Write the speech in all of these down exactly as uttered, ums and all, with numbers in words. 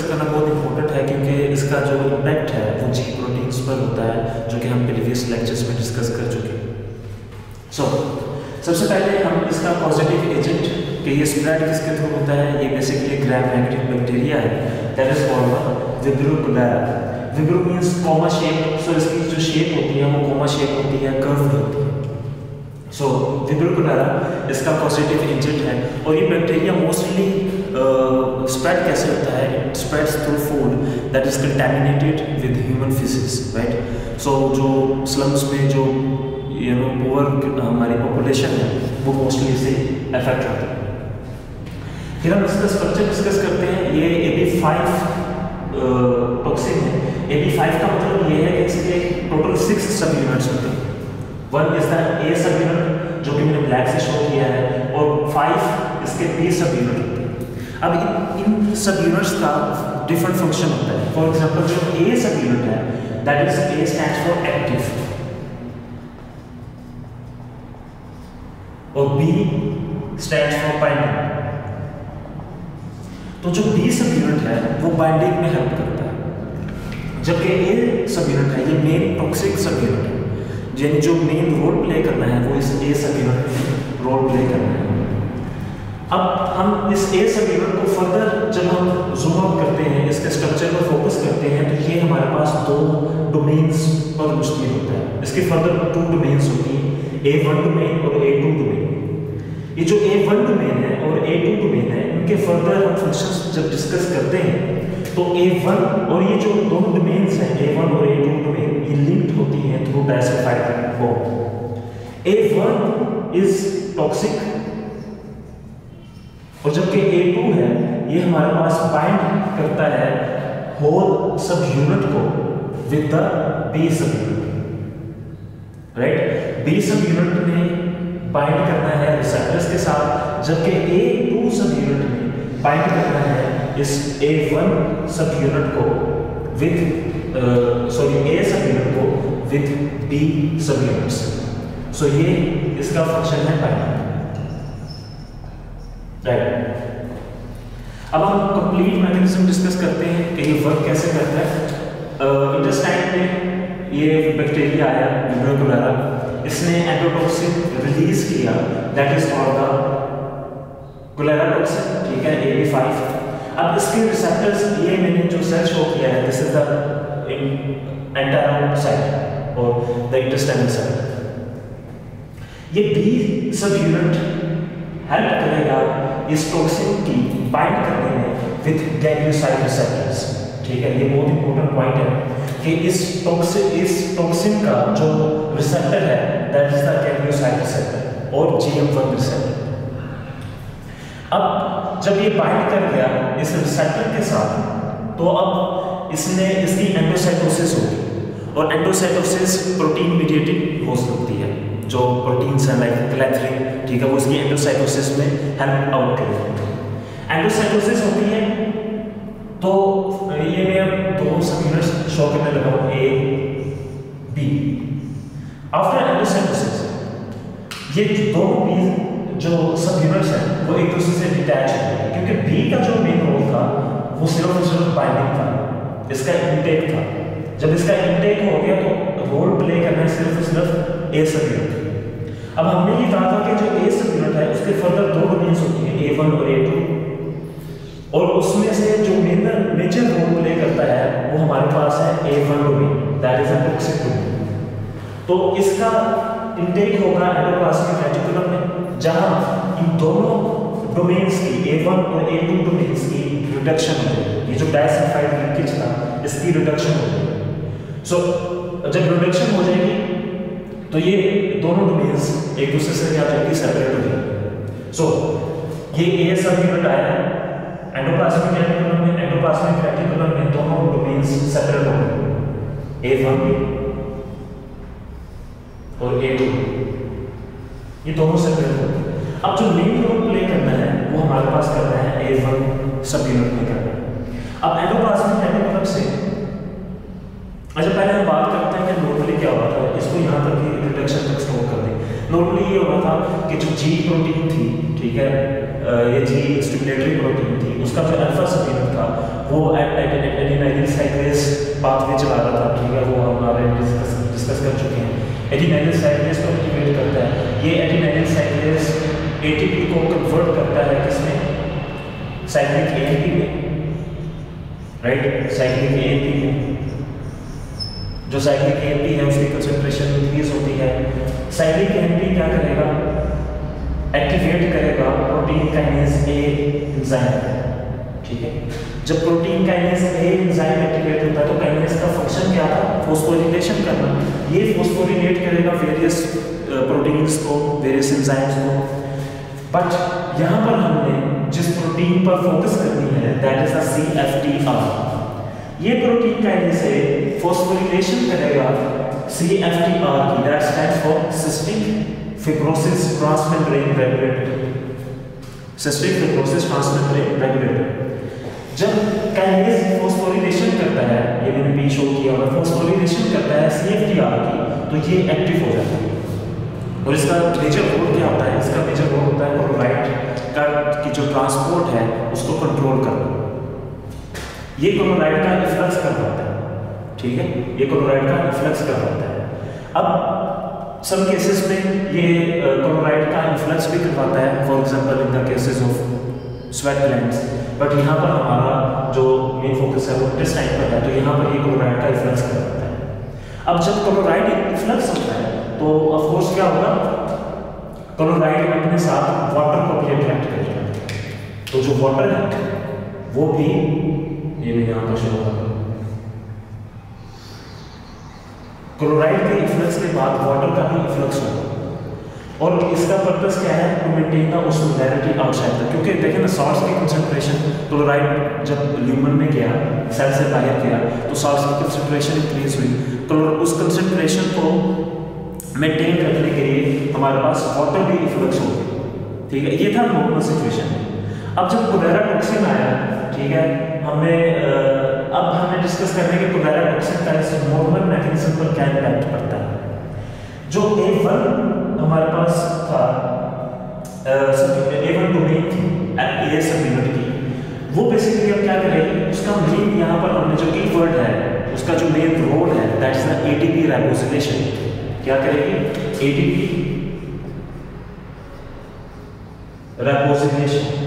Discuss करना बहुत important है क्योंकि इसका जो इम्पैक्ट है वो जी प्रोटीन्स पर होता है, जो कि हम प्रीवियस लेक्चर्स में डिस्कस कर चुके हैं। सो so, सबसे पहले हम इसका पॉजिटिव एजेंट कि ये स्प्रेड किसके थ्रू होता है, ये बेसिकली ग्राम नेगेटिव बैक्टीरिया है, that is called vibrio cholera. Vibrio means comma shape, so इसकी जो शेप होती है वो कॉमा शेप होती है, कर्व्ड होती है। सो विब्रियो कुलारा इसका पॉजिटिव एजेंट है और ये बैक्टीरिया मोस्टली स्प्रेड uh, कैसे होता है, it spreads through food that is contaminated with human faeces, right. So जो स्लम्स में जो यू नो पुअर हमारी पॉपुलेशन है वो मोस्टली इससे अफेक्ट होता है। फिर हम इसका स्ट्रक्चर डिस्कस करते हैं। ये ए बी फाइव टॉक्सिन है। ए बी फाइव का मतलब ये है कि इसके टोटल सिक्स सब यूनिट्स होते हैं। वन इज द ए सब यूनिट जो कि मैंने ब्लैक से शो किया है, और फाइव इसके बी सब यूनिट होते हैं। अब इन, इन सब यूनिट्स का डिफरेंट फंक्शन होता है। फॉर एग्जांपल जो ए सब यूनिट है that is A stands for active, और बी स्टैंड्स फॉर बाइंडिंग। तो जो बी सब यूनिट है वो बाइंडिंग में हेल्प करता है, जबकि ए सब यूनिट है ये मेन टॉक्सिक सब यूनिट है, यानी जो मेन रोल प्ले करना है वो इस ए सब यूनिट में रोल प्ले करना है। अब हम इस ए सब यूनिट को फर्दर जब हम जूम आउट करते हैं, इसके स्ट्रक्चर पर फोकस करते हैं, तो ये हमारे पास दो डोमेन्स पर मुश्तमिल होता है। इसके फर्दर टू डोमेन्स होती हैं, ए वन डोमेन और ए टू डोमेन। ये जो ए वन डोमेन है और ए टू डोमेन है, इनके फर्दर हम फंक्शंस जब डिस्कस करते हैं तो ए वन और ये जो दोनों डोमेन्स हैं ए वन और ए टू डोमेन, ये लिंक्ड होती हैं through disulphide bond. A one is toxic और जबकि ए टू है ये हमारे पास बाइंड करता है होल सब यूनिट को with the B subunit, right. B subunit में बाइंड करना है रिसेप्टर्स के साथ, जबकि ए टू सब यूनिट में बाइंड करना है इस ए वन सब यूनिट को with sorry A subunit को with B subunits. So ये इसका फंक्शन है बाइंडिंग, राइट। अब हम कंप्लीट मैकेनिज्म डिस्कस करते हैं कि ये वर्क कैसे करता है। इंटेस्टाइन में ये बैक्टीरिया आया विब्रियो कुलारा, इसने एंडोटॉक्सिन रिलीज किया that is called the cholera toxin, ठीक है, ए बी फाइव। अब इसके रिसेप्टर्स ये मैंने जो सेल शो किया है, this is the enterocyte और द इंटेस्टाइनल साइट। ये बी सब यूनिट हेल्प करेगा इस टॉक्सिन की बाइंड करने में विद गैंग्लियोसाइड रिसेप्टर्स, ठीक है। ये बहुत इंपॉर्टेंट पॉइंट है कि इस टॉक्सिन इस टॉक्सिन का जो रिसेप्टर है that is the ganglioside receptor और जी एम वन रिसेप्टर। अब जब ये बाइंड कर गया इस रिसेप्टर के साथ, तो अब इसने इसकी एंडोसाइटोसिस होगी, और एंडोसाइटोसिस प्रोटीन मीडिएटेड हो सकती है। जो प्रोटीन्स हैं लाइक क्लैथरिन, ठीक है, वो इसकी एंडोसाइटोसिस में हेल्प आउट करेगी। एंडोसाइटोसिस होती है तो ये मैं अब दो सब यूनिट्स शो करने लगा हूँ, ए बी। आफ्टर एंडोसाइटोसिस ये दोनों बी जो सब यूनिट्स हैं वो एक दूसरे से डिटैच है, क्योंकि बी का जो मेन रोल था वो सिर्फ और सिर्फ बाइंडिंग था, इसका इंटेक था। जब इसका इंटेक हो गया तो रोल प्ले करना है सिर्फ और सिर्फ ए सब यूनिट। अब हमने ये कहा था कि जो ए सब यूनिट है उसके फर्दर दो डोमेन्स होती हैं, ए वन और ए टू, और उसमें से जो मेजर मेजर रोल प्ले करता है वो हमारे पास है A one domain, that is a toxic domain. तो इसका इंटेक होगा एंडोप्लाज्मिक रेटिकुलम में, जहां इन दोनों डोमेन्स की ए वन और ए टू डोमेन्स की रिडक्शन हो जाएगी। ये जो डाइसल्फाइड लिंकेज था इसकी रिडक्शन हो जाएगी। सो so, जब रिडक्शन हो जाएगी तो ये दोनों डोमेन्स एक दूसरे से क्या जाएगी, सेपरेट हो जाएगी। सो so, ये ए सब यूनिट आया एंडोप्लाज्मिक रेटिकुलम में, एंडोप्लाज्मिक रेटिकुलम में दोनों डोमेन्स सेपरेट हो गए, ए वन और ए टू, ये दोनों सेपरेट हो गए। अब जो मेन रोल प्ले करना है वो हमारे पास करना है ए वन सब यूनिट में करना है। अब एंडोप्लाज्मिक रेटिकुलम से अच्छा पहले हम बात करते हैं कि नॉर्मली क्या होता है, इसको यहाँ तक कि रिडक्शन तक स्टॉप कर दें। नॉर्मली ये होता था कि जो जी प्रोटीन थी, ठीक है, ये जी स्टिमुलेटरी प्रोटीन थी, उसका जो अल्फा सब यूनिट था वो एडिनाइलिक साइक्लेज पाथवे चला रहा था, ठीक है, वो हमारे डिस्कस डिस्कस कर चुके हैं। एडिनाइलिक साइक्लेज को एक्टिवेट करता है, ये एडिनाइलिक साइक्लेज एटीपी को कन्वर्ट करता है किसमें, साइक्लिक एएनपी में, राइट, साइक्लिक एएनपी में। जो साइक्लिक एएनपी है उसकी कंसंट्रेशन इंक्रीज होती है। साइक्लिक एएनपी क्या करेगा, एक्टिवेट करेगा प्रोटीन काइनेज ए एंजाइम, ठीक है। जब protein kinase A enzyme activate होता है तो काइनेज का फंक्शन क्या था, फॉस्फोरिलेशन करना। ये फॉस्फोरिलेट करेगा वेरियस प्रोटीन्स को, वेरियस एंजाइम्स को। बट यहाँ पर हमने जिस प्रोटीन पर फोकस करनी है that is the C F T R. ये प्रोटीन काइनेज से फॉस्फोरिलेशन करेगा सी एफ टी आर की, that stands for cystic fibrosis transmembrane regulator, cystic fibrosis transmembrane regulator. जब काइनेज फॉस्फोरिलेशन करता है, ये मैंने भी शो किया होगा, फॉस्फोरिलेशन करता है सीएफटीआर की, तो ये एक्टिव हो जाता है। और इसका मेजर रोल क्या होता है, इसका मेजर रोल होता है क्लोराइड का की जो ट्रांसपोर्ट है उसको कंट्रोल करना। ये क्लोराइड का इफ्लक्स करवाता है, ठीक है, ये क्लोराइड का इफ्लक्स करवाता है। अब सम केसेस में ये क्लोराइड का इन्फ्लक्स भी करवाता है, for example in the cases of sweat glands. But यहाँ पर हमारा जो मेन फोकस है वो इंटेस्टाइन पर है, तो यहाँ पर ये क्लोराइड का इन्फ्लक्स करवाता है। अब जब क्लोराइड इन्फ्लक्स होता है तो ऑफ कोर्स क्या होगा, क्लोराइड अपने साथ वाटर को भी अट्रैक्ट करेगा। तो जो वाटर है वो भी, ये मैं यहाँ पर शो कर रहा हूँ, क्लोराइड के इन्फ्लक्स के बाद वाटर का भी इन्फ्लक्स होगा। और इसका पर्पस क्या है, to maintain the osmolarity outside the, क्योंकि देखें ना साल्ट्स की कंसंट्रेशन, क्लोराइड जब ल्यूमन में गया, सेल से बाहर गया, तो साल्ट्स की कंसंट्रेशन इंक्रीज हुई। उस कंसंट्रेशन को मेंटेन रखने के लिए हमारे पास वाटर भी इन्फ्लक्स हो गया, ठीक है। ये था नॉर्मल सिचुएशन। अब जब कोलेरा टॉक्सिन आया, ठीक है, हमें अब हमें डिस्कस करने के कोलेरा टॉक्सिन का इस नॉर्मल मैकेनिज्म पर क्या इम्पैक्ट पड़ता है। जो ए वन हमारे पास था, ए वन डोमेन थी ए सब यूनिट की, वो बेसिकली अब क्या करेगी, उसका मेन यहाँ पर हमने जो की वर्ड है उसका जो मेन रोल है that is the ATP ribosylation. क्या करेगी, एटीपी राइबोसिलेशन,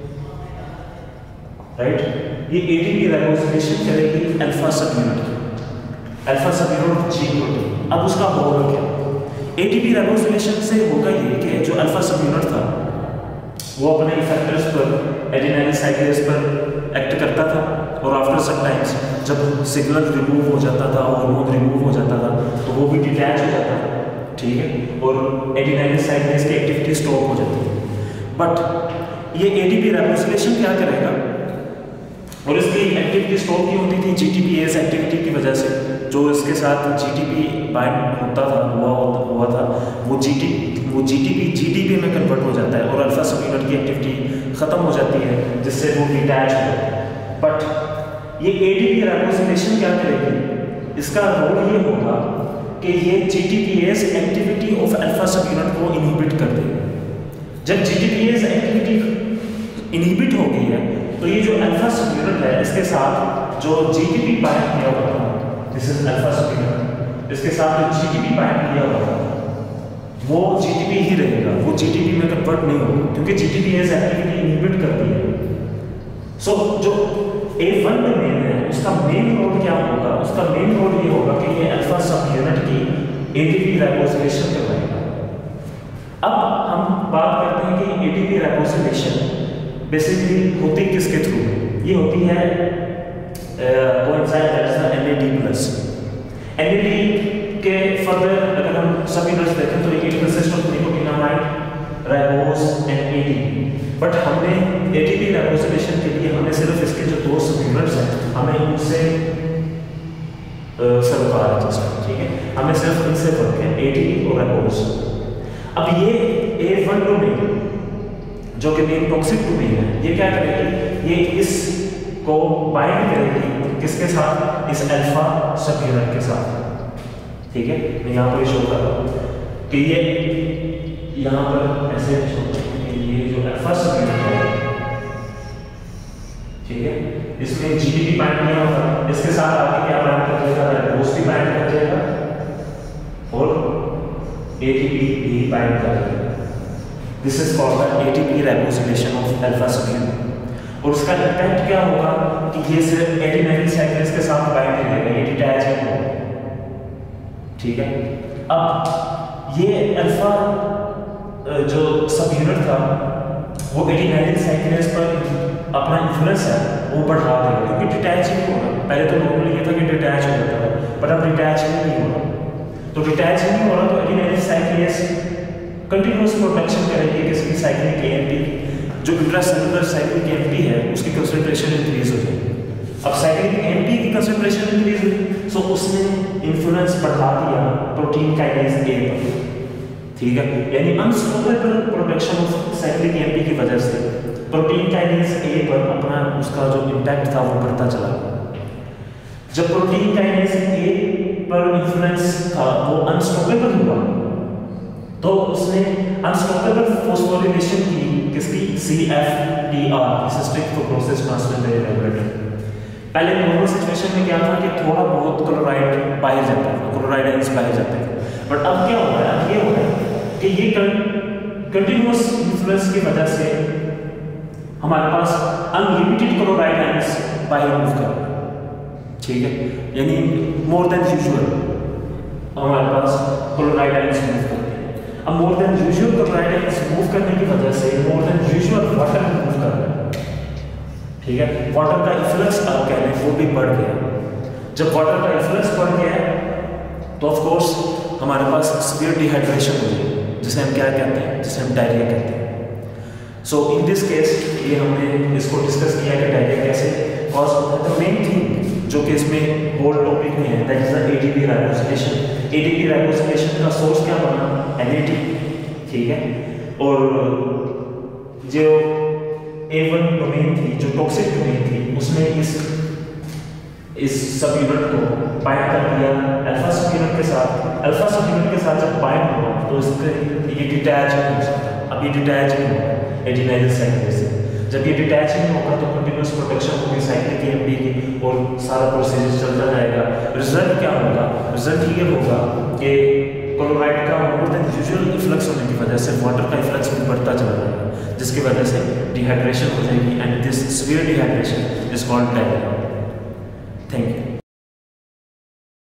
राइट। ये एटीपी राइबोसिलेशन करेगी alpha subunit, alpha subunit G protein. अब उसका रोल क्या, एटीपी राइबोसिलेशन से होगा ये कि जो अल्फा सब यूनिट था वो अपने इफेक्टर्स पर, एडिनाइलिक साइक्लेज पर एक्ट करता था, और आफ्टर सम टाइम्स जब सिग्नल रिमूव हो जाता था, हार्मोन रिमूव हो जाता था, तो वो भी डिटैच हो जाता था, ठीक है, और एडिनाइलिक साइक्लेज की एक्टिविटी स्टॉप हो जाती है। बट ये एटीपी राइबोसिलेशन क्या करेगा, और इसकी एक्टिविटी स्टॉप की होती थी जीटीपीएस एक्टिविटी की वजह से, जो इसके साथ जीटीपी बाइंड होता था, हुआ हुआ था, वो जीटी वो जीटीपी जीटीपी में कन्वर्ट हो जाता है और अल्फा सब यूनिट की एक्टिविटी खत्म हो जाती है, जिससे वो डिटैच हो जाता है। बट ये एटीपी राइबोसिलेशन क्या करेगी, इसका रोल ये होगा कि ये GTPase activity of alpha subunit को इनहिबिट कर देगी। जब जीटीपीएस एक्टिविटी इनहिबिट हो गई है तो ये जो अल्फा सब यूनिट है इसके साथ जो जीटीपी बाइंड किया हुआ था, this is alpha subunit, इसके साथ जो जीटीपी बाइंड किया हुआ था वो जीटीपी ही रहेगा, वो जीटीपी में कन्वर्ट नहीं होगा, क्योंकि जीटीपीएस एक्टिविटी इनहिबिट करती है। सो so, जो ए वन डोमेन है उसका मेन रोल क्या होगा, उसका मेन रोल ये होगा कि ये अल्फा सब यूनिट की एटीपी राइबोसिलेशन करवाएगा। अब हम बात करते हैं कि एटीपी राइबोसिलेशन बेसिकली होती किसके थ्रू, ये होती है coenzyme that is the N A D plus. N A D के फर्दर अगर हम सभी यूनिट्स देखें तो it consist of nicotinamide, ribose and ATP. But हमने एटीपी राइबोसिलेशन के लिए हमें सिर्फ इसके जो दो सब यूनिट्स हैं हमें उनसे सरोकार है, जैसा ठीक है, हमें सिर्फ इनसे फर्क है, एटीपी और राइबोज। अब ये ए वन डोमेन जो कि मेन टॉक्सिक डोमेन है, ये क्या करेगी, ये इस को बाइंड करेगी किसके साथ, इस अल्फा सब यूनिट के साथ, ठीक है। मैं यहाँ पर शो कर रहा हूँ कि ये यहाँ पर ऐसे शो करते हैं कि ये जो अल्फा सब यूनिट है, ठीक है। इसमें जीडीपी बाइंड किया होगा, इसके साथ आगे क्या बाइंड कर जाएगा, राइबोस भी बाइंड कर जाएगा और एटीपी भी बाइंड कर जाएगा। This is called the ATP ribosylation of alpha subunit. और उसका इम्पैक्ट क्या होगा कि ये सिर्फ एडिनाइल साइक्लेज के साथ बाइंड नहीं रहेगा, ये डिटैच नहीं होगा, ठीक है। अब ये अल्फा जो सब यूनिट था वो एडिनाइल साइक्लेज पर अपना इन्फ्लुएंस है वो बढ़ा देगा, क्योंकि डिटैच ही नहीं होगा। पहले तो नॉर्मली ये था कि डिटैच हो जाता है, बट अब डिटैच ही नहीं हो रहा। तो डिटैच ही नहीं हो रहा तो एडिनाइल साइक्लेज कंटिन्यूअस प्रोटेक्शन करेगी किसी साइक्लिक एएमपी, जो इंट्रासेलुलर साइक्लिक एएमपी है उसकी कंसंट्रेशन इंक्रीज हो जाएगी। अब साइक्लिक एएमपी की कंसंट्रेशन इंक्रीज हुई, सो उसने इन्फ्लुएंस बढ़ा दिया प्रोटीन काइनेज ए पर, ठीक है। यानी unstoppable protection of cyclic AMP की वजह से प्रोटीन काइनेज ए पर अपना उसका जो इम्पैक्ट था वो बढ़ता चला गया। जब प्रोटीन काइनेज ए पर इन्फ्लुएंस था वो अनस्टॉपेबल हुआ, तो उसने अनस्टॉपेबल फॉस्फोरिलेशन की किसकी, C F T R, cystic fibrosis transmembrane regulator. पहले नॉर्मल सिचुएशन में क्या था कि थोड़ा बहुत क्लोराइड बाहर जाता था, क्लोराइड आयंस बाहर जाते थे, बट अब क्या हो रहा है, ये हो रहा है कि ये कंटिन्यूअस इन्फ्लुएंस की वजह से हमारे पास अनलिमिटेड क्लोराइड आयंस बाहर मूव कर रहे हैं, ठीक है। यानी मोर देन यूजुअल हमारे पास क्लोराइड आयंस मूव करते हैं। अब more than usual chloride ions move करने की वजह से more than usual water move कर रहा है, ठीक है। वाटर का इन्फ्लक्स आप कह रहे हैं वो भी बढ़ गया। जब वाटर का इन्फ्लक्स बढ़ गया तो ऑफ कोर्स हमारे पास सीवियर डिहाइड्रेशन हो जाएगी, जिसे हम क्या कहते हैं, जिसे हम डायरिया कहते हैं। सो इन दिस केस ये हमने इसको डिस्कस किया कि डायरिया कैसे कॉज होता है। तो मेन थिंग जो कि इसमें होल टॉपिक में है that is the ATP ribosylation. ATP ribosylation का सोर्स क्या बना, एनएटी, ठीक है। और जो ए वन डोमेन थी, जो टॉक्सिक डोमेन थी, उसने इस इस सब यूनिट को बाइंड कर दिया अल्फा सब यूनिट के साथ। अल्फा सब यूनिट के साथ जब बाइंड हुआ तो इसके ये डिटैच हो सकता है। अब ये डिटैच नहीं होगा एडिनाइल साइक्लेज से। जब ये डिटैच नहीं होगा तो कंटिन्यूअस प्रोटेक्शन होगी साइक्लिक एएमपी की और सारा प्रोसेस चलता जाएगा। रिजल्ट क्या होगा, रिजल्ट ये होगा कि क्लोराइड का मोर देन यूजुअल इन्फ्लक्स होने की वजह से वाटर का इन्फ्लक्स भी बढ़ता चला जाएगा, जिसकी वजह से डिहाइड्रेशन हो जाएगी and this severe dehydration is called diarrhoea. Thank you.